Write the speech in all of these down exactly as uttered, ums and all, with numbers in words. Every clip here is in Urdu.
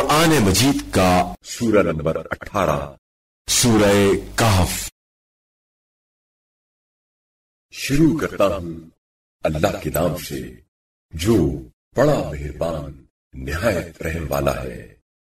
कुरान मजीद का सूरह नंबर अठारह, सूरह कहफ। शुरू करता हूं अल्लाह के नाम से जो बड़ा मेहरबान निहायत रहम वाला है।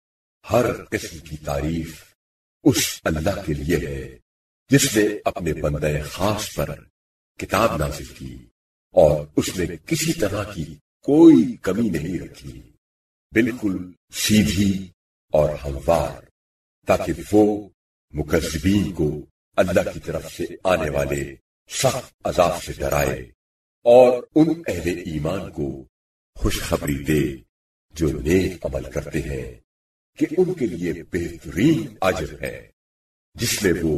हर किस्म की तारीफ उस अल्लाह के लिए है जिसने अपने बंदे खास पर किताब नाजिल की और उसमें किसी तरह की कोई कमी नहीं रखी, बिल्कुल सीधी और हमवार, ताकि वो मुकज़्ज़िबीन को अल्लाह की तरफ से आने वाले सख्त अजाब से डराए और उन अहले ईमान को खुशखबरी दे जो नेक अमल करते हैं कि उनके लिए बेहतरीन अजर है जिसमें वो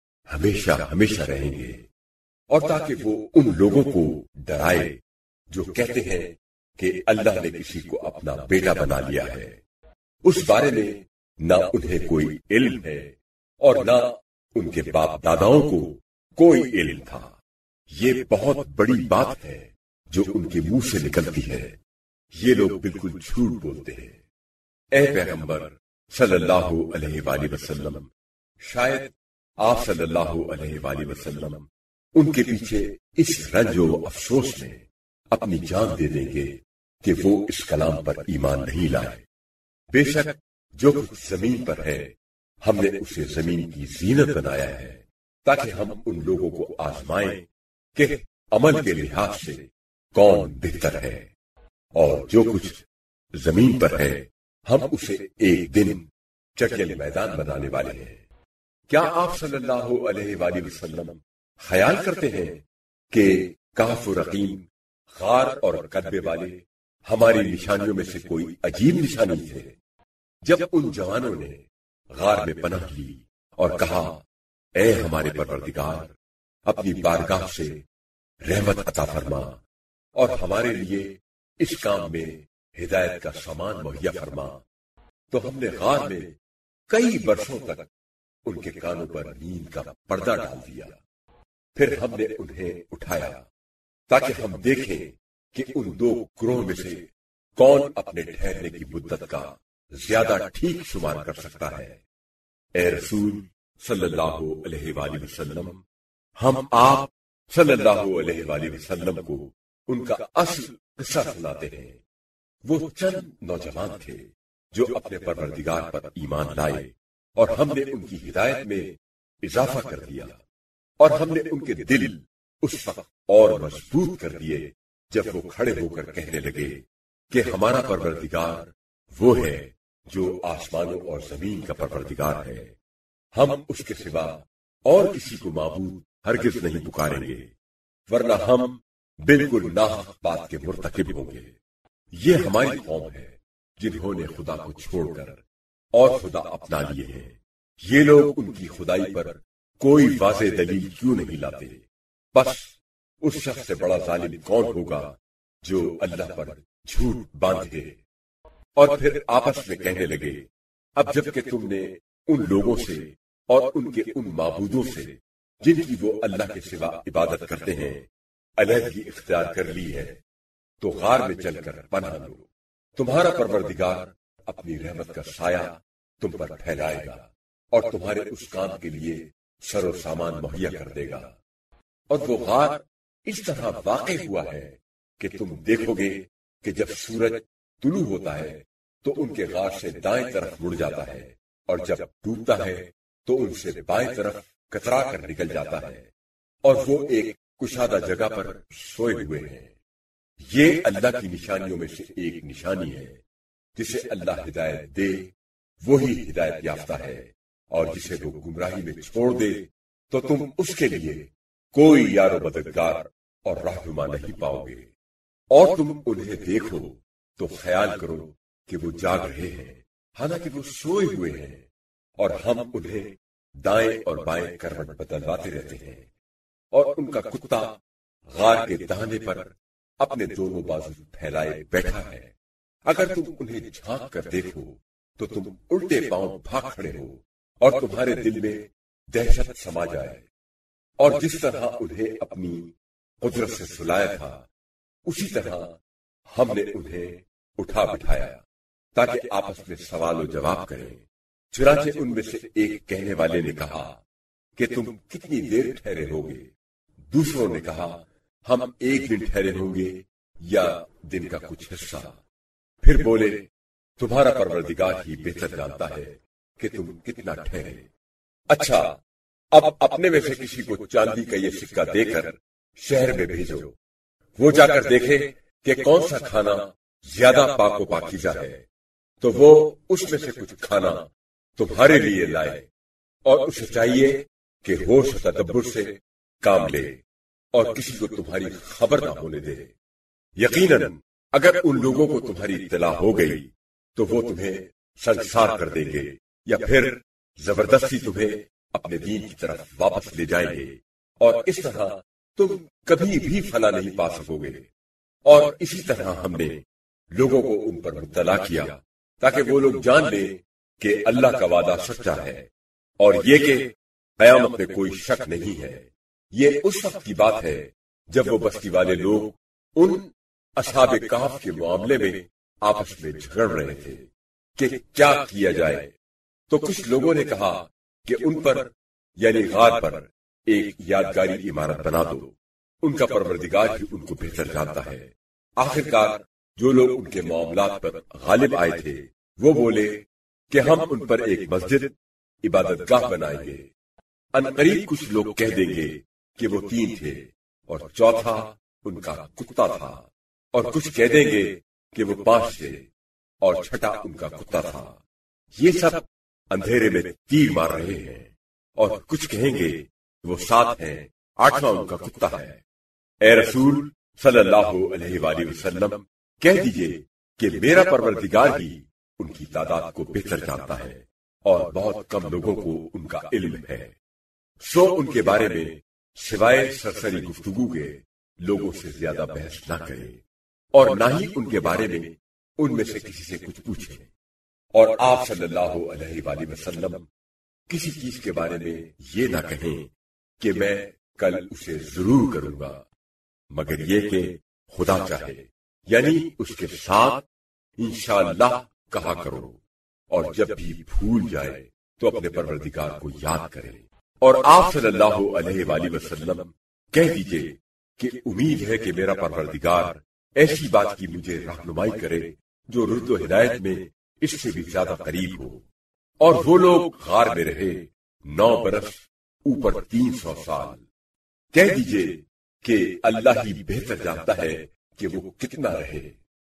हमेशा हमेशा रहेंगे, और ताकि वो उन लोगों को डराए जो कहते हैं कि अल्लाह ने किसी को अपना बेटा बना लिया है। उस बारे में ना उन्हें कोई इल्म है और ना उनके बाप दादाओं को कोई इल्म था। ये बहुत बड़ी बात है जो उनके मुंह से निकलती है। ये लोग बिल्कुल झूठ बोलते हैं। ऐ पैगंबर सल्लल्लाहु अलैहि वसल्लम, शायद आप सल्लल्लाहु अलैहि वसल्लम उनके पीछे इस रंजो अफसोस में अपनी जान दे देंगे कि वो इस कलाम पर ईमान नहीं लाए। बेशक जो कुछ जमीन पर है हमने उसे जमीन की जीनत बनाया है ताकि हम उन लोगों को आजमाएं कि अमल के लिहाज से कौन बेहतर है, और जो कुछ जमीन पर है हम उसे एक दिन चटियल मैदान बनाने वाले हैं। क्या आप सल्लल्लाहु अलैहि वसल्लम ख्याल करते हैं कि काफ और रकीम, गार और कदबे वाले हमारी निशानियों में से कोई अजीब निशानी थे? जब उन जवानों ने गार में पनाह ली और कहा, ऐ हमारे परवरदिगार, अपनी बारगाह से रहमत अता फरमा और हमारे लिए इस काम में हिदायत का सामान मुहैया फरमा, तो हमने गार में कई वर्षों तक उनके कानों पर नींद का पर्दा डाल दिया। फिर हमने उन्हें उठाया ताकि हम देखें कि उन दो ग्रोह में से कौन अपने ठहरने की मुद्दत का ज्यादा ठीक शुमार कर सकता है। ए रसूल सल्लल्लाहु अलैहि वसल्लम, हम आप सल्लल्लाहु अलैहि वसल्लम को उनका असल किस्सा सुनाते हैं। वो चंद नौजवान थे जो अपने परवरदिगार पर ईमान लाए और हमने उनकी हिदायत में इजाफा कर दिया, और हमने उनके दिल उस वक्त और मजबूत कर दिए जब वो खड़े होकर कहने लगे कि हमारा परवरदिगार वो है जो आसमानों और जमीन का परवरदिगार है। हम उसके सिवा और किसी को माबूद हरगिज नहीं पुकारेंगे, वरना हम बिल्कुल नाहक बात के मुर्तकिब होंगे। ये हमारी कौम है जिन्होंने खुदा को छोड़कर और खुदा अपना लिए हैं। ये लोग उनकी खुदाई पर कोई वाज़े दलील क्यों नहीं लाते? बस उस शख्स से बड़ा जालिम कौन होगा जो अल्लाह पर झूठ बांधे। और फिर आपस में कहने लगे, अब जबकि तुमने उन लोगों से और उनके उन माबूदों से जिनकी वो अल्लाह के सिवा इबादत करते हैं अलहदगी इख्तियार कर ली है, तो गार में चलकर पनाह लो। तुम्हारा परवरदिगार अपनी रहमत का साया तुम पर फैलाएगा और तुम्हारे उस काम के लिए सरो सामान मुहैया कर देगा। और वो गार इस तरह वाक़ई हुआ है कि तुम देखोगे कि जब सूरज तुलू होता है तो उनके गार से दाएं तरफ मुड़ जाता है, और जब डूबता है तो उनसे बाएं तरफ कतरा कर निकल जाता है, और वो एक कुशादा जगह पर सोए हुए हैं। ये अल्लाह की निशानियों में से एक निशानी है। जिसे अल्लाह हिदायत दे वही हिदायत याफ्ता है, और जिसे वो गुमराही में छोड़ दे तो तुम उसके लिए कोई यारो मददगार और रहनुमा नहीं पाओगे। और तुम उन्हें देखो तो ख्याल करो कि वो जाग रहे हैं, हालांकि वो सोए हुए हैं, और हम उन्हें दाएं और बाएं करवट बदलवाते रहते हैं। और उनका कुत्ता गार के दाहिने पर अपने दोनों बाजू फैलाए बैठा है। अगर तुम उन्हें झांक कर देखो तो तुम उल्टे पांव भाग खड़े हो और तुम्हारे दिल में दहशत समा जाए। और जिस तरह उन्हें अपनी कुदरत से सुलाया था उसी तरह हमने उन्हें उठा बिठाया تاکہ آپس میں سوال و جواب کریں۔ چنانچہ ان میں سے ایک کہنے والے نے کہا کہ تم کتنی دیر ٹھہرے ہوگے؟ دوسروں نے کہا ہم ایک دن ٹھہرے ہوں گے یا دن کا کچھ حصہ۔ پھر بولے تمہارا پروردگار ہی بہتر جانتا ہے کہ تم کتنا ٹھہرے۔ اچھا، اب اپنے میں سے کسی کو چاندی کا یہ سکہ دے کر شہر میں بھیجو، وہ جا کر دیکھے کہ کون سا کھانا زیادہ پاک و پاکیزہ ہے، تو وہ اس میں سے کچھ کھانا تمہارے لیے لائے، اور اسے چاہیے کہ ہوش و تدبر سے کام لے اور کسی کو تمہاری خبر نہ ہونے دے۔ یقیناً اگر ان لوگوں کو تمہاری اطلاع ہو گئی تو وہ تمہیں سنسار کر دیں گے یا پھر زبردستی تمہیں اپنے دین کی طرف واپس لے جائیں گے، اور اس طرح تم کبھی بھی فلاح نہیں پا سکو گے۔ اور اسی طرح ہم نے لوگوں کو ان پر مطلع کیا تاکہ وہ لوگ جان لیں کہ اللہ کا وعدہ سچا ہے، اور یہ کہ قیامت میں کوئی شک نہیں ہے۔ یہ اس وقت کی بات ہے جب وہ بستی والے لوگ ان اصحاب کہف کے معاملے میں آپس میں جھگڑ رہے تھے کہ کیا کیا جائے، تو کچھ لوگوں نے کہا کہ ان پر یعنی غار پر ایک یادگاری عمارت بنا دو، ان کا پروردگار ہی ان کو بہتر جانتا ہے۔ آخر کار جو لوگ ان کے معاملات پر غالب آئے تھے وہ بولے کہ ہم ان پر ایک مسجد عبادت گاہ بنائیں گے۔ ان قریب کچھ لوگ کہہ دیں گے کہ وہ تین تھے اور چوتھا ان کا کتا تھا، اور کچھ کہہ دیں گے کہ وہ پانچ تھے اور چھٹا ان کا کتا تھا۔ یہ سب اندھیرے میں تیر مار رہے ہیں، اور کچھ کہیں گے وہ سات ہیں، آٹھواں ان کا کتا ہے۔ اے رسول صلی اللہ علیہ وآلہ وسلم، کہہ دیجئے کہ میرا پروردگار ہی ان کی تعداد کو بہتر جانتا ہے، اور بہت کم لوگوں کو ان کا علم ہے۔ سو ان کے بارے میں سوائے سرسری گفتگو کے لوگوں سے زیادہ بحث نہ کرے، اور نہ ہی ان کے بارے میں ان میں سے کسی سے کچھ پوچھے۔ اور آپ صلی اللہ علیہ وآلہ وسلم کسی چیز کے بارے میں یہ نہ کہیں کہ میں کل اسے ضرور کروں گا، مگر یہ کہ خدا چاہے، یعنی اس کے ساتھ انشاءاللہ کہا کرو، اور جب بھی بھول جائے تو اپنے پروردگار کو یاد کرے۔ اور آپ صلی اللہ علیہ وآلہ وسلم کہہ دیجئے کہ امید ہے کہ میرا پروردگار ایسی بات کی مجھے رہنمائی کرے جو رشد و ہدایت میں اس سے بھی زیادہ قریب ہو۔ اور وہ لوگ غار میں رہے نو برس اوپر تین سو سال۔ کہہ دیجئے کہ اللہ ہی بہتر جانتا ہے کہ وہ کتنا رہے۔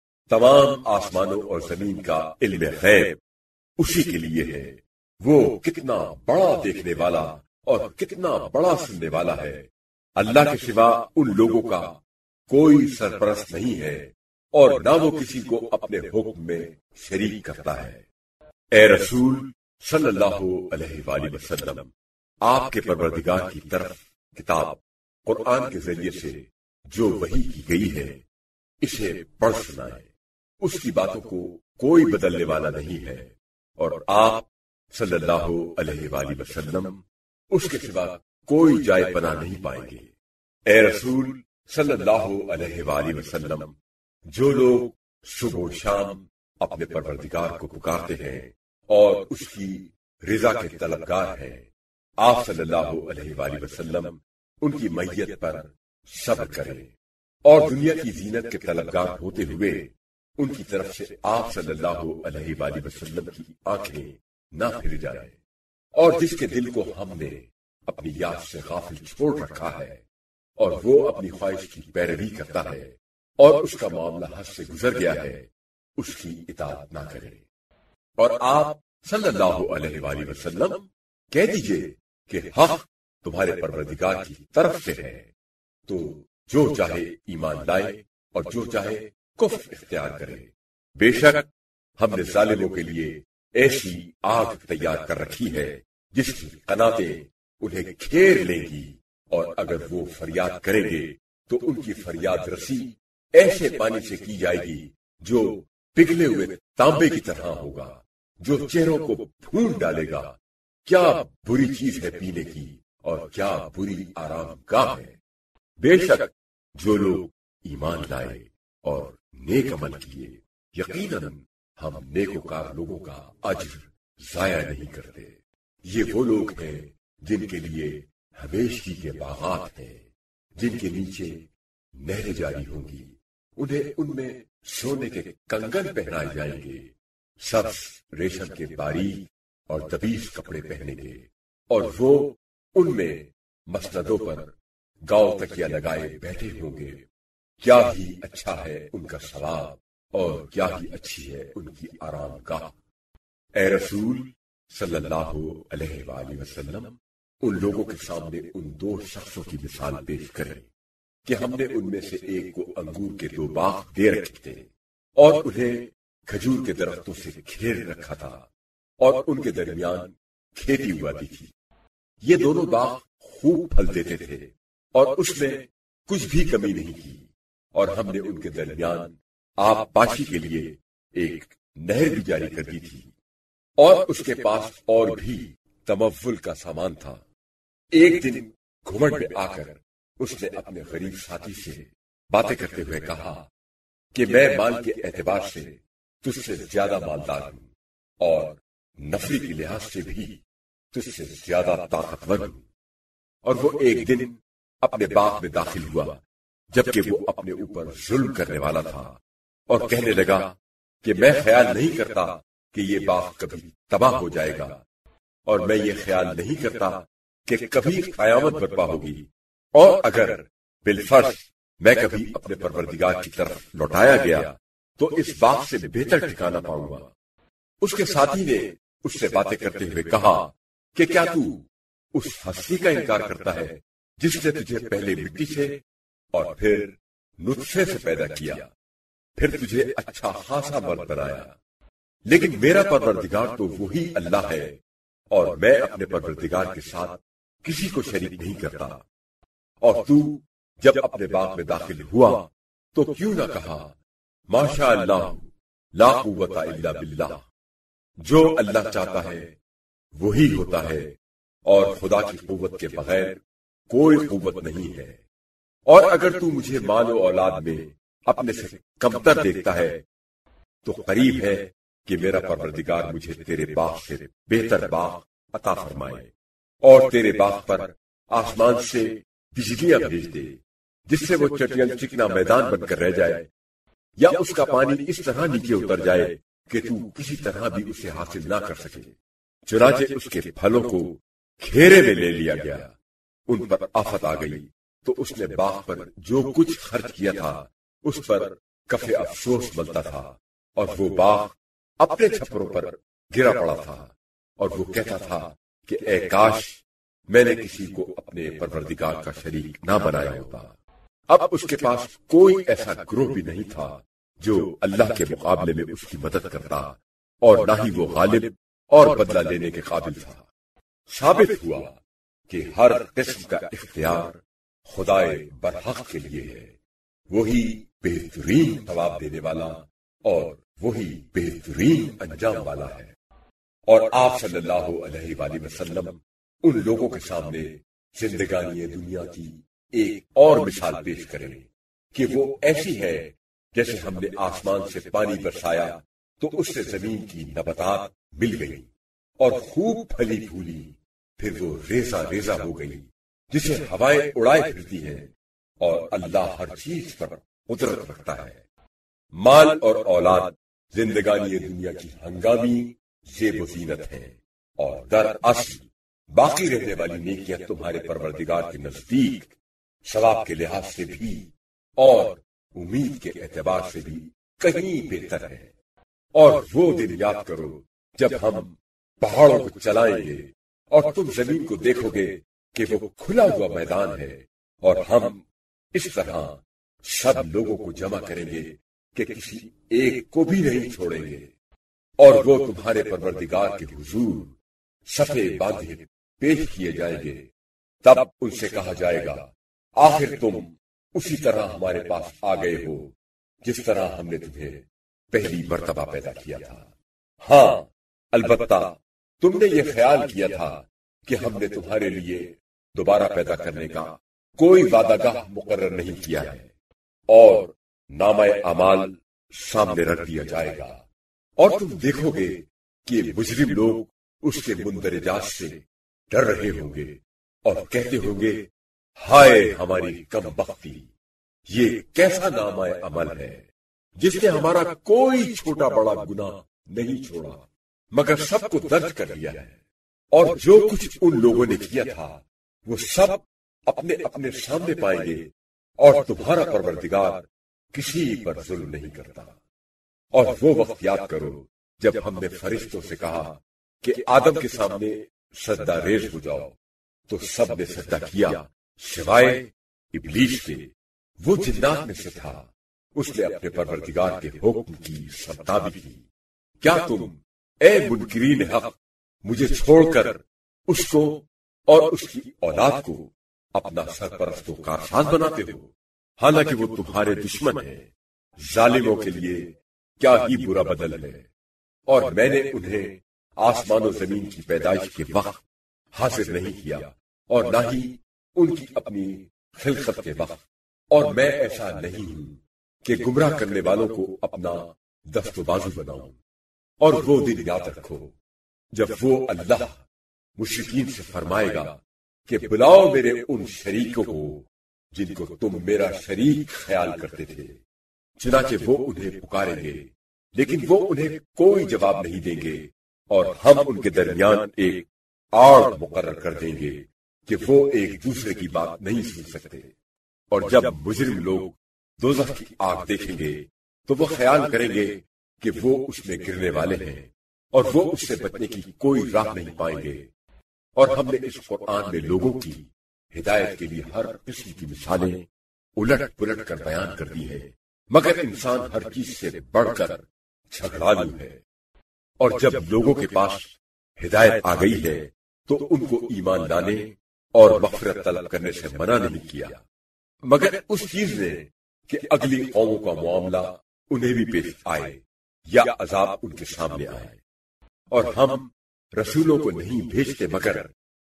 تمام آسمانوں اور زمین کا علم غیب اسی کے لیے ہے، وہ کتنا بڑا دیکھنے والا اور کتنا بڑا سننے والا ہے۔ اللہ کے سوا ان لوگوں کا کوئی سرپرست نہیں ہے، اور نہ وہ کسی کو اپنے حکم میں شریک کرتا ہے۔ اے رسول صلی اللہ علیہ وآلہ وسلم، آپ کے پروردگار کی طرف کتاب قرآن کے ذریعے سے جو وحی کی گئی ہے اسے پڑھ سنائے، اس کی باتوں کو کوئی بدلنے والا نہیں ہے، اور آپ صلی اللہ علیہ وآلہ وسلم اس کے سوا کوئی جائے پناہ نہیں پائیں گے۔ اے رسول صلی اللہ علیہ وآلہ وسلم، جو لوگ صبح و شام اپنے پروردگار کو پکارتے ہیں اور اس کی رضا کے طلبگار ہیں، آپ صلی اللہ علیہ وآلہ وسلم ان کی میت پر صبر کریں، اور دنیا کی زینت کے طلبگار ہوتے ہوئے ان کی طرف سے آپ صلی اللہ علیہ وآلہ وسلم کی آنکھیں نہ پھر جائیں، اور جس کے دل کو ہم نے اپنی یاد سے غافل چھوڑ رکھا ہے اور وہ اپنی خواہش کی پیروی کرتا ہے اور اس کا معاملہ حد سے گزر گیا ہے، اس کی اطاعت نہ کرے۔ اور آپ صلی اللہ علیہ وآلہ وسلم کہہ دیجئے کہ حق تمہارے پروردگار کی طرف سے ہے، تو جو چاہے ایمان لائے اور جو چاہے کفر اختیار کرے۔ بے شک ہم نے ظالموں کے لیے ایسی آگ تیار کر رکھی ہے جس کی قناتیں انہیں گھیر لیں گی، اور اگر وہ فریاد کریں گے تو ان کی فریاد رسی ایسے پانی سے کی جائے گی جو پگھلے ہوئے تانبے کی طرح ہوگا، جو چہروں کو بھون ڈالے گا۔ کیا بری چیز ہے پینے کی، اور کیا بری آرام گاہ ہے۔ بے شک جو لوگ ایمان لائے اور نیک عمل کیے، یقیناً ہم نیکوکار لوگوں کا اجر ضائع نہیں کرتے۔ یہ وہ لوگ ہیں جن کے لیے ہمیشگی کے باغات ہیں، جن کے نیچے نہریں جاری ہوں گی، انہیں ان میں سونے کے کنگن پہنائے جائیں گے، سبز ریشم کے باریک اور دبیز کپڑے پہنیں گے، اور وہ ان میں مسندوں پر گاؤں تکیا لگائے بیٹھے ہوں گے۔ کیا ہی اچھا ہے ان کا ثواب اور کیا ہی اچھی ہے ان کی آرام گاہ۔ اے رسول صلی اللہ علیہ وآلہ وسلم، ان لوگوں کے سامنے ان دو شخصوں کی مثال پیش کریں کہ ہم نے ان میں سے ایک کو انگور کے دو باغ دے رکھے تھے اور انہیں کھجور کے درختوں سے گھیر رکھا تھا اور ان کے درمیان کھیتی اگاتی تھی۔ یہ دونوں باغ خوب پھل دیتے تھے اور اس میں کچھ بھی کمی نہیں کی، اور ہم نے ان کے درمیان آب پاشی کے لیے ایک نہر بھی جاری کر دی تھی، اور اس کے پاس اور بھی تمول کا سامان تھا۔ ایک دن گھمنڈ میں آ کر اس نے اپنے غریب ساتھی سے باتیں کرتے ہوئے کہا کہ میں مال کے اعتبار سے تجھ سے زیادہ مالدار ہوں اور نفری کے لحاظ سے بھی تجھ سے زیادہ طاقتور ہوں۔ اور وہ ایک دن اپنے باغ میں داخل ہوا جبکہ وہ اپنے اوپر ظلم کرنے والا تھا، اور کہنے لگا کہ میں خیال نہیں کرتا کہ یہ باغ کبھی تباہ ہو جائے گا، اور میں یہ خیال نہیں کرتا کہ کبھی قیامت برپا ہوگی، اور اگر بالفرض میں کبھی اپنے پروردگار کی طرف لوٹایا گیا تو اس باغ سے بہتر ٹھکانہ پاؤں گا۔ اس کے ساتھی نے اس سے باتیں کرتے ہوئے کہا کہ کیا تو اس ہستی کا انکار کرتا ہے جس نے تجھے پہلے مٹی سے اور پھر نطفے سے پیدا کیا، پھر تجھے اچھا خاصا مرد بنایا؟ لیکن میرا پروردگار تو وہی اللہ ہے، اور میں اپنے پروردگار کے ساتھ کسی کو شریک نہیں کرتا۔ اور تو جب اپنے باغ میں داخل ہوا تو کیوں نہ کہا ماشاء اللہ لا قوت الا باللہ، جو اللہ چاہتا ہے وہی ہوتا ہے، اور خدا کی قوت کے بغیر کوئی قوت نہیں ہے۔ اور اگر تو مجھے مال و اولاد میں اپنے سے کمتر دیکھتا ہے تو قریب ہے کہ میرا پروردگار مجھے تیرے باغ سے بہتر باغ عطا فرمائے، اور تیرے باغ پر آسمان سے بجلیاں بھیج دے جس سے وہ چٹیل چکنا میدان بن کر رہ جائے، یا اس کا پانی اس طرح نیچے اتر جائے کہ تو کسی طرح بھی اسے حاصل نہ کر سکے۔ چنانچہ اس کے پھلوں کو گھیرے میں لے لیا گیا، ان پر آفت آ گئی تو اس نے باغ پر جو کچھ خرچ کیا تھا اس پر کف افسوس ملتا تھا، اور وہ باغ اپنے چھپروں پر گرا پڑا تھا، اور وہ کہتا تھا کہ اے کاش میں نے کسی کو اپنے پروردگار کا شریک نہ بنایا ہوتا۔ اب اس کے پاس کوئی ایسا گروہ بھی نہیں تھا جو اللہ کے مقابلے میں اس کی مدد کرتا، اور نہ ہی وہ غالب اور بدلہ لینے کے قابل تھا۔ ثابت ہوا کہ ہر قسم کا اختیار خدائے برحق کے لیے ہے، وہی بہترین ثواب دینے والا اور وہی بہترین انجام والا ہے۔ اور آپ صلی اللہ علیہ وآلہ وسلم ان لوگوں کے سامنے زندگانی دنیا کی ایک اور مثال پیش کریں کہ وہ ایسی ہے جیسے ہم نے آسمان سے پانی برسایا تو اس سے زمین کی نباتات مل گئی اور خوب پھلی پھولی، پھر وہ ریزہ ریزہ ہو گئی جسے ہوائیں اڑائے پھرتی ہیں، اور اللہ ہر چیز پر قدرت رکھتا ہے۔ مال اور اولاد زندگانی دنیا کی ہنگامی زیب و زینت ہے، اور دراصل باقی رہنے والی نیکیاں تمہارے پروردگار کے نزدیک ثواب کے لحاظ سے بھی اور امید کے اعتبار سے بھی کہیں بہتر ہے۔ اور وہ دن یاد کرو جب ہم پہاڑوں کو چلائیں گے اور تم زمین کو دیکھو گے کہ وہ کھلا ہوا میدان ہے، اور ہم اس طرح سب لوگوں کو جمع کریں گے کہ کسی ایک کو بھی نہیں چھوڑیں گے، اور وہ تمہارے پروردگار کے حضور صفے باندھے پیش کیے جائیں گے۔ تب ان سے کہا جائے گا آخر تم اسی طرح ہمارے پاس آ گئے ہو جس طرح ہم نے تمہیں پہلی مرتبہ پیدا کیا تھا۔ ہاں البتہ تم نے یہ خیال کیا تھا کہ ہم نے تمہارے لیے دوبارہ پیدا کرنے کا کوئی وعدہ گاہ مقرر نہیں کیا ہے، اور نامہ اعمال سامنے رکھ دیا جائے گا، اور تم دیکھو گے کہ مجرم لوگ اس کے مندرجات سے ڈر رہے ہوں گے اور کہتے ہوں گے ہائے ہماری کم بختی، یہ کیسا نامہ عمل ہے جس نے ہمارا کوئی چھوٹا بڑا گناہ نہیں چھوڑا مگر سب کو درج کر لیا ہے، اور جو کچھ ان لوگوں نے کیا تھا وہ سب اپنے اپنے سامنے پائیں گے، اور تمہارا پروردگار کسی پر ظلم نہیں کرتا۔ اور وہ وقت یاد کرو جب ہم نے فرشتوں سے کہا کہ آدم کے سامنے سجدہ ریز ہو جاؤ، تو سب نے سجدہ کیا سوائے ابلیس کے، وہ جنات میں سے تھا، اس نے اپنے پروردگار کے حکم کی سرتابی کی۔ کیا تم اے منکرین حق مجھے چھوڑ کر اس کو اور اس کی اولاد کو اپنا سرپرست و کارساز بناتے ہو، حالانکہ وہ تمہارے دشمن ہیں؟ ظالموں کے لیے کیا ہی برا بدل ہے۔ اور میں نے انہیں آسمان و زمین کی پیدائش کے وقت حاضر نہیں کیا، اور نہ ہی ان کی اپنی خلقت کے وقت، اور میں ایسا نہیں ہوں کہ گمراہ کرنے والوں کو اپنا دست و بازو بناؤں۔ اور وہ دن یاد رکھو جب وہ اللہ مشرکین سے فرمائے گا کہ بلاؤ میرے ان شریکوں کو جن کو تم میرا شریک خیال کرتے تھے، چنانچہ وہ انہیں پکاریں گے لیکن وہ انہیں کوئی جواب نہیں دیں گے، اور ہم ان کے درمیان ایک آڑ مقرر کر دیں گے کہ وہ ایک دوسرے کی بات نہیں سن سکتے۔ اور جب مجرم لوگ دوزخ کی آگ دیکھیں گے تو وہ خیال کریں گے کہ وہ اس میں گرنے والے ہیں، اور وہ اس سے بچنے کی کوئی راہ نہیں پائیں گے۔ اور ہم نے اس قرآن میں لوگوں کی ہدایت کے لیے ہر قسم کی مثالیں الٹ پلٹ کر بیان کر دی ہے، مگر انسان ہر چیز سے بڑھ کر جھگڑالو ہے۔ اور جب لوگوں کے پاس ہدایت آ گئی ہے تو ان کو ایمان لانے اور مغفرت طلب کرنے سے منع نہیں کیا، مگر اس چیز نے کہ اگلی قوموں کا معاملہ انہیں بھی پیش آئے یا عذاب ان کے سامنے آئے۔ اور ہم رسولوں کو نہیں بھیجتے مگر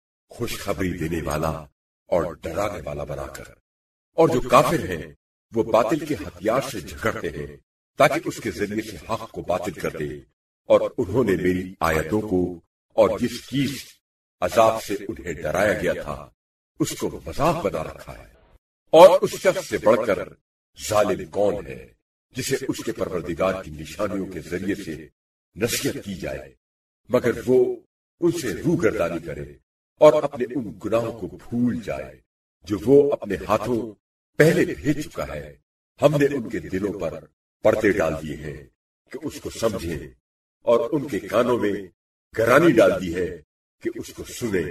خوشخبری دینے والا اور ڈرانے والا بنا کر۔ اور جو کافر ہیں وہ باطل کے ہتھیار سے جھگڑتے ہیں تاکہ اس کے ذریعے سے حق کو باطل کر دے، اور انہوں نے میری آیتوں کو اور جس چیز عذاب سے انہیں ڈرایا گیا تھا اس کو مذاق بنا رکھا ہے۔ اور اس شخص سے بڑھ کر ظالم کون ہے جسے اس کے پروردگار کی نشانیوں کے ذریعے سے نصیحت کی جائے مگر وہ ان سے روگردانی کرے اور اپنے ان گناہوں کو بھول جائے جو وہ اپنے ہاتھوں پہلے بھیج چکا ہے۔ ہم نے ان کے دلوں پر پردے ڈال دیے ہیں کہ اس کو سمجھیں، اور ان کے کانوں میں گرانی ڈال دی ہے کہ اس کو سنیں۔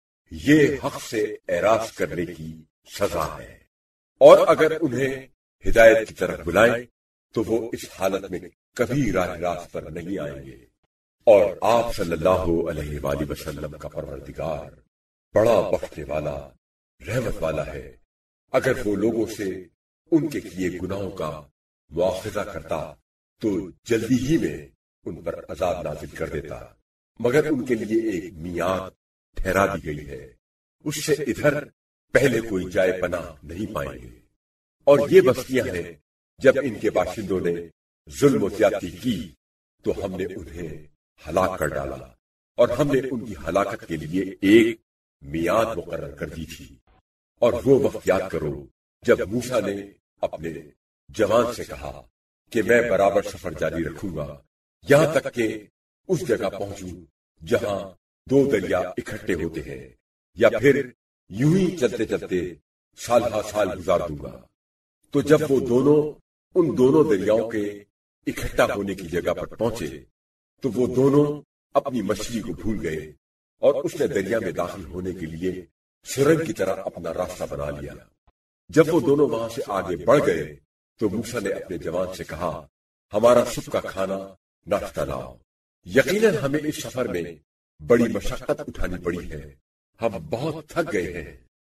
یہ حق سے اعراض کرنے کی سزا ہے، اور اگر انہیں ہدایت کی طرف بلائیں تو وہ اس حالت میں کبھی راہ راست پر نہیں آئیں گے۔ اور آپ صلی اللہ علیہ وآلہ وسلم کا پروردگار بڑا بخشنے والا رحمت والا ہے۔ اگر وہ لوگوں سے ان کے کیے گناہوں کا مواخذہ کرتا تو جلدی ہی میں ان پر عذاب نازل کر دیتا، مگر ان کے لیے ایک میعاد ٹھہرا دی گئی ہے، اس سے ادھر پہلے کوئی جائے پناہ نہیں پائیں گے۔ اور یہ بستیاں ہیں جب ان کے باشندوں نے ظلم و زیادتی کی تو ہم نے انہیں ہلاک کر ڈالا، اور ہم نے ان کی ہلاکت کے لیے ایک میعاد مقرر کر دی تھی۔ اور وہ وقت یاد کرو جب موسیٰ نے اپنے جوان سے کہا کہ میں برابر سفر جاری رکھوں گا یہاں تک کہ اس جگہ پہنچوں جہاں دو دریا اکٹھے ہوتے ہیں، یا پھر یوں ہی چلتے چلتے سال ہا سال گزار دوں گا۔ تو جب وہ دونوں ان دونوں دریاؤں کے اکٹھا ہونے کی جگہ پر پہنچے تو وہ دونوں اپنی مچھلی کو بھول گئے، اور اس نے دریا میں داخل ہونے کے لیے سرنگ کی طرح اپنا راستہ بنا لیا۔ جب وہ دونوں وہاں سے آگے بڑھ گئے تو موسیٰ نے اپنے جوان سے کہا ہمارا صبح کا کھانا ناشتہ لاؤ، یقیناً ہمیں اس سفر میں بڑی مشقت اٹھانی پڑی ہے، ہم بہت تھک گئے ہیں۔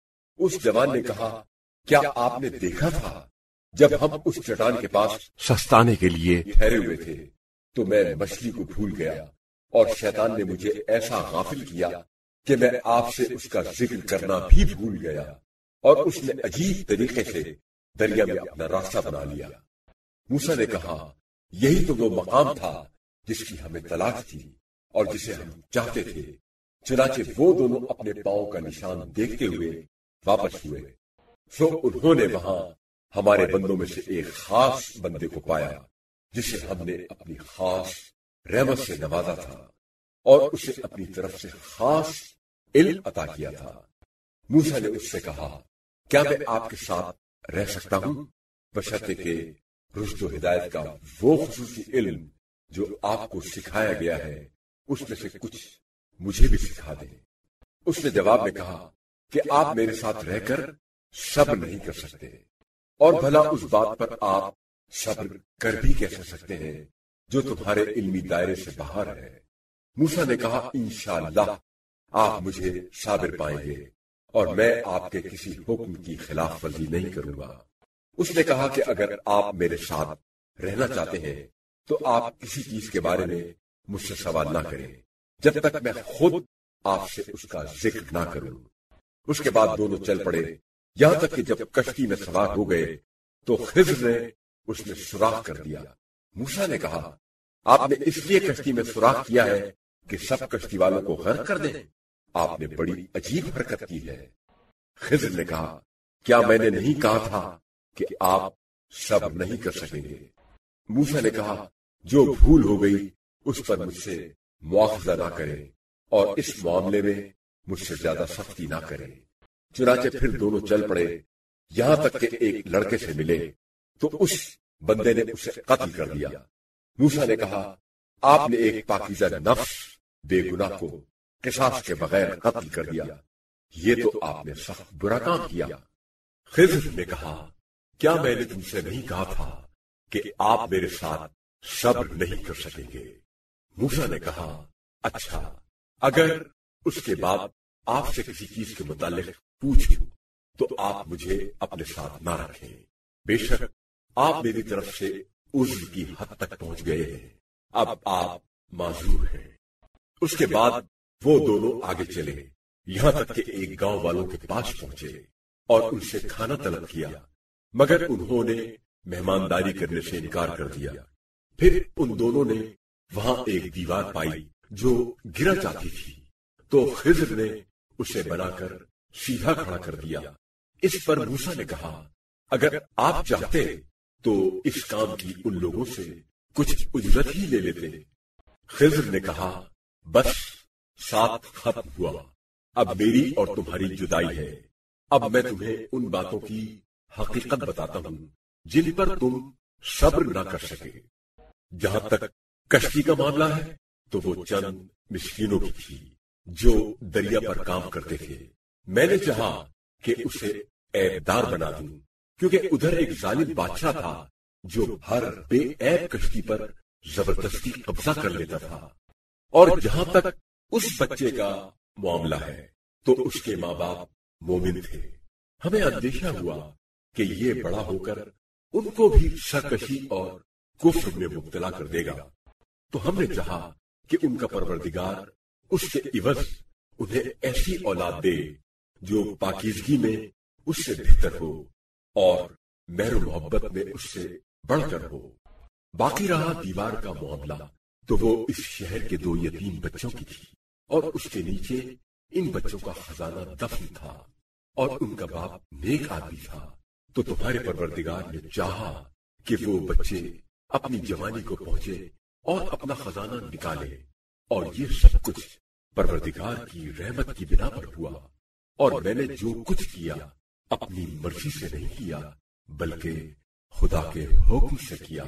اس جوان نے کہا کیا آپ نے دیکھا تھا جب ہم اس چٹان کے پاس سستانے کے لیے ٹھہرے ہوئے تھے تو میں مچھلی کو بھول گیا، اور شیطان نے مجھے ایسا غافل کیا کہ میں آپ سے اس کا ذکر کرنا بھی بھول گیا، اور اس نے عجیب طریقے سے دریا میں اپنا راستہ بنا لیا۔ موسیٰ نے کہا یہی تو وہ مقام تھا جس کی ہمیں تلاش تھی اور جسے ہم چاہتے تھے۔ چنانچہ وہ دونوں اپنے پاؤں کا نشان دیکھتے ہوئے واپس ہوئے، سو انہوں نے وہاں ہمارے بندوں میں سے ایک خاص بندے کو پایا جسے ہم نے اپنی خاص رحمت سے نوازا تھا اور اسے اپنی طرف سے خاص علم عطا کیا تھا۔ موسیٰ نے اس سے کہا، کیا میں آپ کے ساتھ رہ سکتا ہوں بشرطے کہ رشد و ہدایت کا وہ خصوصی علم جو آپ کو سکھایا گیا ہے اس میں سے کچھ مجھے بھی سکھا دیں۔ اس نے جواب میں کہا کہ آپ میرے ساتھ رہ کر صبر نہیں کر سکتے، اور بھلا اس بات پر آپ صبر کر بھی کیسے سکتے ہیں جو تمہارے علمی دائرے سے باہر ہے۔ موسیٰ نے کہا، انشاءاللہ آپ مجھے صابر پائیں گے اور میں آپ کے کسی حکم کی خلاف ورزی نہیں کروں گا۔ اس نے کہا کہ اگر آپ میرے ساتھ رہنا چاہتے ہیں تو آپ کسی چیز کے بارے میں مجھ سے سوال نہ کریں جب تک میں خود آپ سے اس کا ذکر نہ کروں۔ اس کے بعد دونوں چل پڑے، یہاں تک کہ جب کشتی میں سوار ہو گئے تو خضر نے اس میں سوراخ کر دیا۔ موسیٰ نے کہا، آپ نے اس لیے کشتی میں سوراخ کیا ہے کہ سب کشتی والوں کو غرق کر دیں؟ آپ نے بڑی عجیب حرکت کی ہے۔ خضر نے کہا، کیا میں نے نہیں کہا تھا کہ آپ صبر نہیں کر سکیں گے؟ موسیٰ نے کہا، جو بھول ہو گئی اس پر مجھ سے مواخذہ نہ کرے اور اس معاملے میں مجھ سے زیادہ سختی نہ کرے۔ چنانچہ پھر دونوں چل پڑے، یہاں تک کہ ایک لڑکے سے ملے تو اس بندے نے اسے قتل کر دیا۔ موسیٰ نے کہا، آپ نے ایک پاکیزہ نفس بے گناہ کو قصاص کے بغیر قتل کر دیا، یہ تو آپ نے سخت برا کام کیا۔ خضر نے کہا، کیا میں نے تم سے نہیں کہا تھا کہ آپ میرے ساتھ صبر نہیں کر سکیں گے؟ موسیٰ نے کہا، اچھا اگر اس کے بعد آپ سے کسی چیز کے متعلق پوچھوں تو آپ مجھے اپنے ساتھ نہ رکھیں، بے شک آپ میری طرف سے عذر کی حد تک پہنچ گئے ہیں، اب آپ معذور ہیں۔ اس کے بعد وہ دونوں آگے چلے، یہاں تک کہ ایک گاؤں والوں کے پاس پہنچے اور ان سے کھانا طلب کیا، مگر انہوں نے مہمانداری کرنے سے انکار کر دیا۔ پھر ان دونوں نے وہاں ایک دیوار پائی جو گرا جاتی تھی، تو خضر نے اسے بنا کر سیدھا کھڑا کر دیا۔ اس پر موسیٰ نے کہا، اگر آپ چاہتے تو اس کام کی ان لوگوں سے کچھ اجرت ہی لے لیتے۔ خضر نے کہا، بس ساتھ ختم ہوا، اب میری اور تمہاری جدائی ہے۔ اب میں تمہیں ان باتوں کی حقیقت بتاتا ہوں جن پر تم صبر نہ کر سکے۔ جہاں تک کشتی کا معاملہ ہے تو وہ چند مسکینوں کی تھی جو دریا پر کام کرتے تھے۔ میں نے چاہا کہ اسے عیب دار بنا دوں، کیونکہ ادھر ایک ظالم بادشاہ تھا جو ہر بے عیب کشتی پر زبردستی قبضہ کر لیتا تھا۔ اور جہاں تک اس بچے کا معاملہ ہے تو اس کے ماں باپ مومن تھے۔ ہمیں اندیشہ ہوا کہ یہ بڑا ہو کر ان کو بھی سرکشی اور کفر میں مبتلا کر دے گا، تو ہم نے چاہا کہ ان کا پروردگار اس کے عوض انہیں ایسی اولاد دے جو پاکیزگی میں اس سے بہتر ہو اور مہر و محبت میں اس سے بڑھ کر ہو۔ باقی رہا دیوار کا معاملہ، تو وہ اس شہر کے دو یتیم بچوں کی تھی، اور اس کے نیچے ان بچوں کا خزانہ دفن تھا، اور ان کا باپ نیک آدمی تھا۔ تو تمہارے پروردگار نے چاہا کہ وہ بچے اپنی جوانی کو پہنچے اور اپنا خزانہ نکالے، اور یہ سب کچھ پروردگار کی رحمت کی بنا پر ہوا۔ اور میں نے جو کچھ کیا اپنی مرضی سے نہیں کیا بلکہ خدا کے حکم سے کیا۔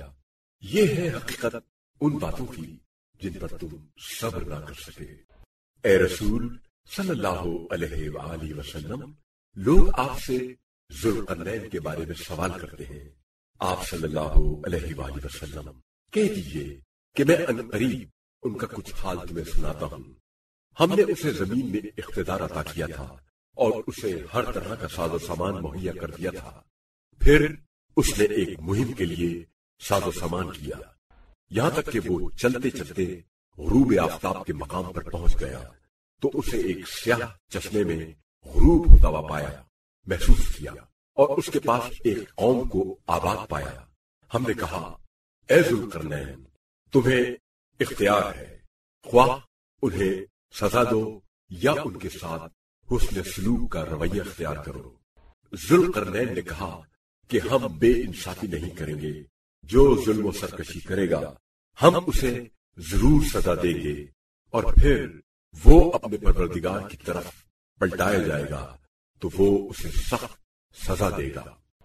یہ ہے حقیقت ان باتوں کی جن پر تم صبر نہ کر سکے۔ اے رسول صلی اللہ علیہ وآلہ وسلم، لوگ آپ سے ذوالقرنین کے بارے میں سوال کرتے ہیں۔ آپ صلی اللہ علیہ وآلہ وسلم کہہ دیجئے کہ میں ان قریب ان کا کچھ حال تمہیں سناتا ہوں۔ ہم نے اسے زمین میں اقتدار عطا کیا تھا اور اسے ہر طرح کا ساز و سامان مہیا کر دیا تھا۔ پھر اس نے ایک مہم کے لیے ساز و سامان کیا، یہاں تک کہ وہ چلتے چلتے غروب آفتاب کے مقام پر پہنچ گیا تو اسے ایک سیاہ چشمے میں غروب ہوتا ہوا پایا، محسوس کیا، اور اس کے پاس ایک قوم کو آباد پایا۔ ہم نے کہا، اے ذوالقرنین، تمہیں اختیار ہے، خواہ انہیں سزا دو یا ان کے ساتھ حسن سلوک کا رویہ اختیار کرو۔ ذوالقرنین نے کہا کہ ہم بے انصافی نہیں کریں گے، جو ظلم و سرکشی کرے گا ہم اسے ضرور سزا دیں گے، اور پھر وہ اپنے پروردگار کی طرف پلٹایا جائے گا تو وہ اسے سخت سزا دے گا،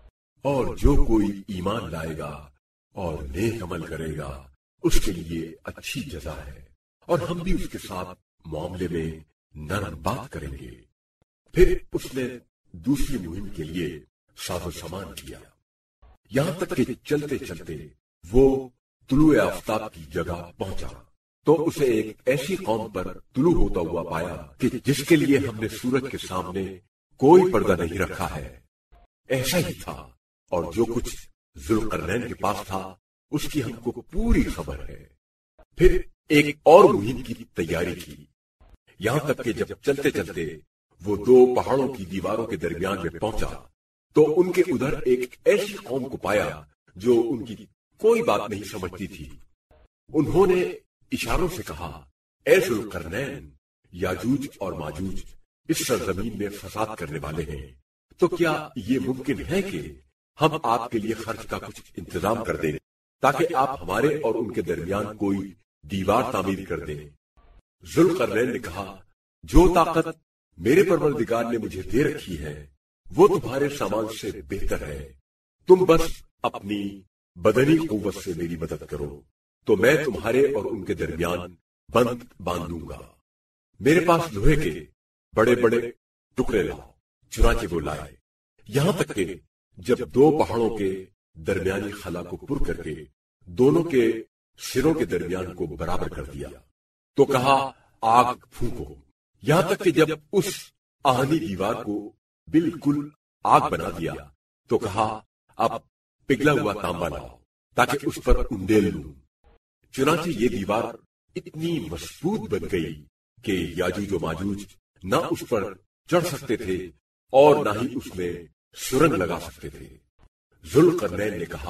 اور جو کوئی ایمان لائے گا اور نیک عمل کرے گا اس کے لیے اچھی جزا ہے، اور ہم بھی اس کے ساتھ معاملے میں نرم بات کریں گے۔ پھر اس نے دوسری مہم کے لیے ساز و سامان کیا، یہاں تک کہ چلتے چلتے وہ طلوع آفتاب کی جگہ پہنچا تو اسے ایک ایسی قوم پر طلوع ہوتا ہوا پایا کہ جس کے لیے ہم نے سورج کے سامنے کوئی پردہ نہیں رکھا ہے، ایسا ہی تھا، اور جو کچھ ذوالقرنین کے پاس تھا اس کی ہم کو پوری خبر ہے۔ پھر ایک اور مہم کی تیاری کی، یہاں تک کہ جب چلتے چلتے وہ دو پہاڑوں کی دیواروں کے درمیان میں پہنچا تو ان کے ادھر ایک ایسی قوم کو پایا جو ان کی کوئی بات نہیں سمجھتی تھی۔ انہوں نے اشاروں سے کہا، اے ذوالقرنین، یاجوج اور ماجوج اس سرزمین میں فساد کرنے والے ہیں، تو کیا یہ ممکن ہے کہ ہم آپ کے لیے خرچ کا کچھ انتظام کر دیں تاکہ آپ ہمارے اور ان کے درمیان کوئی دیوار تعمیر کر دیں؟ ذوالقرنین نے کہا، جو طاقت میرے پروردگار نے مجھے دے رکھی ہے وہ تمہارے سامان سے بہتر ہے، تم بس اپنی بدنی قوت سے میری مدد کرو تو میں تمہارے اور ان کے درمیان بند باندھ دوں گا۔ میرے پاس لوہے کے بڑے بڑے ٹکڑے لاؤ۔ چنانچہ وہ لائے، یہاں تک کہ جب دو پہاڑوں کے درمیانی خلا کو پر کر کے دونوں کے سروں کے درمیان کو برابر کر دیا تو کہا، آگ پھونکو۔ یہاں تک کہ جب اس آہنی دیوار کو بالکل آگ بنا دیا تو کہا، اب پگھلا ہوا تانبا لاؤ تاکہ اس پر انڈیل لوں۔ چنانچہ یہ دیوار اتنی مضبوط بن گئی کہ یاجوج و ماجوج نہ اس پر چڑھ سکتے تھے اور نہ ہی اس میں سرنگ لگا سکتے تھے۔ ذوالقرنین نے کہا،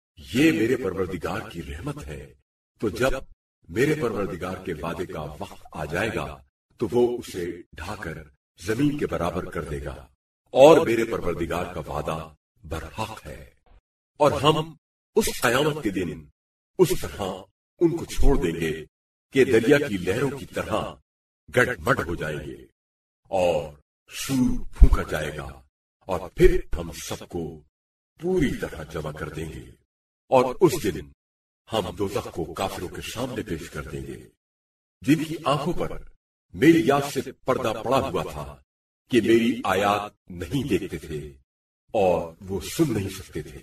یہ میرے پروردگار کی رحمت ہے، تو جب میرے پروردگار کے وعدے کا وقت آ جائے گا تو وہ اسے ڈھا کر زمین کے برابر کر دے گا، اور میرے پروردگار کا وعدہ برحق ہے، اور ہم اس قیامت کے دن اس طرح ان کو چھوڑ دیں گے کہ دریا کی لہروں کی طرح گڑ مڈ ہو جائیں گے، اور سور پھونکا جائے گا، اور پھر ہم سب کو پوری طرح جمع کر دیں گے، اور اس دن ہم دوزخ کو کافروں کے سامنے پیش کر دیں گے، جن کی آنکھوں پر میری یاد سے پردہ پڑا ہوا تھا کہ میری آیات نہیں دیکھتے تھے اور وہ سن نہیں سکتے تھے۔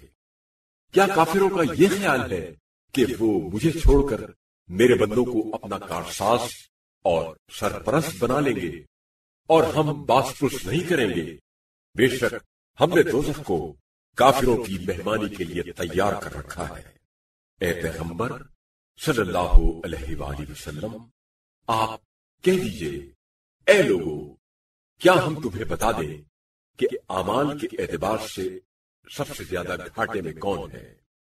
کیا کافروں کا یہ خیال ہے کہ وہ مجھے چھوڑ کر میرے بندوں کو اپنا کارساز اور سرپرست بنا لیں گے اور ہم باس پرس نہیں کریں گے؟ بے شک ہم نے دوزخ کو کافروں کی مہمانی کے لیے تیار کر رکھا ہے۔ اے پیغمبر صلی اللہ علیہ وآلہ وسلم، آپ کہہ دیجئے، اے لوگو، کیا ہم تمہیں بتا دیں کہ اعمال کے اعتبار سے سب سے زیادہ گھاٹے میں کون ہے؟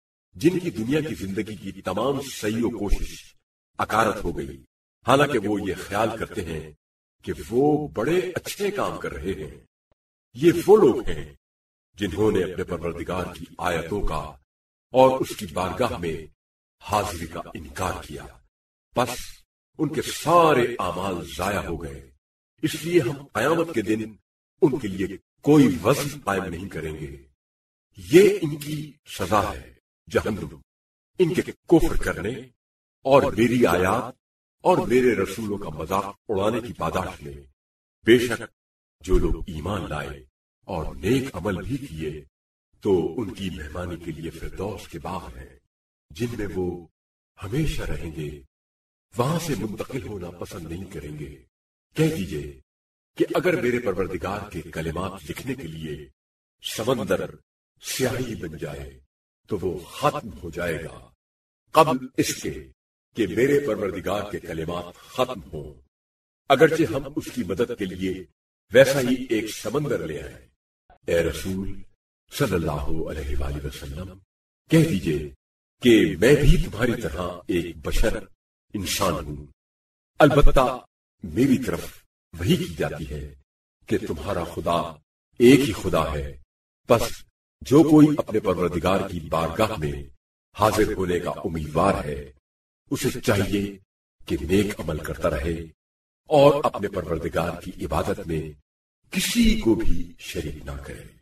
جن کی دنیا کی زندگی کی تمام سعی و کوشش اکارت ہو گئی، حالانکہ وہ یہ خیال کرتے ہیں کہ وہ بڑے اچھے کام کر رہے ہیں۔ یہ وہ لوگ ہیں جنہوں نے اپنے پروردگار کی آیتوں کا اور اس کی بارگاہ میں حاضری کا انکار کیا، بس ان کے سارے اعمال ضائع ہو گئے، اس لیے ہم قیامت کے دن ان کے لیے کوئی وزن قائم نہیں کریں گے۔ یہ ان کی سزا ہے جہنم، ان کے کفر کرنے اور میری آیات اور میرے رسولوں کا مذاق اڑانے کی پاداش میں۔ بے شک جو لوگ ایمان لائے اور نیک عمل بھی کیے تو ان کی مہمانی کے لیے فردوس کے باغ ہیں، جن میں وہ ہمیشہ رہیں گے، وہاں سے منتقل ہونا پسند نہیں کریں گے۔ کہہ دیجئے کہ اگر میرے پروردگار کے کلمات لکھنے کے لیے سمندر سیاہی بن جائے تو وہ ختم ہو جائے گا قبل اس کے کہ میرے پروردگار کے کلمات ختم ہوں، اگرچہ ہم اس کی مدد کے لیے ویسا ہی ایک سمندر لے آئے۔ اے رسول صلی اللہ علیہ وآلہ وسلم، کہہ دیجئے کہ میں بھی تمہاری طرح ایک بشر انسان ہوں، البتہ میری طرف وہی کی جاتی ہے کہ تمہارا خدا ایک ہی خدا ہے، بس جو کوئی اپنے پروردگار کی بارگاہ میں حاضر ہونے کا امیدوار ہے اسے چاہیے کہ نیک عمل کرتا رہے اور اپنے پروردگار کی عبادت میں کسی کو بھی شریک نہ کرے۔